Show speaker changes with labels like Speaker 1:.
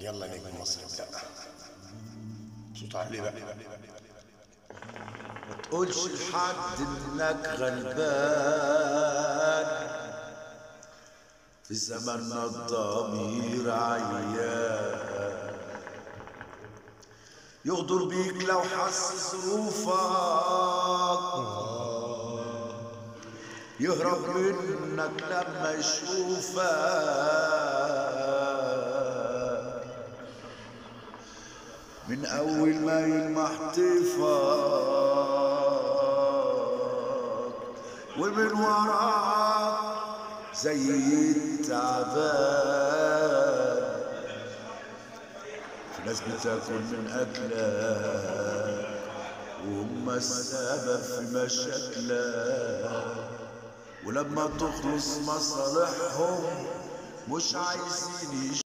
Speaker 1: يلا نجم مصر ابدأ. صوت عالي بقى.
Speaker 2: ما تقولش لحد انك غلبان، في زماننا الضمير عيان، يغدر بيك لو حس ظروفك، يهرب منك لما يشوفك، من اول ما يلمح طيفك، ومن وراك زي التعبان. في ناس بتاكل من اكلك وهم السبب في مشاكلك، ولما تخلص مصالحهم مش عايزين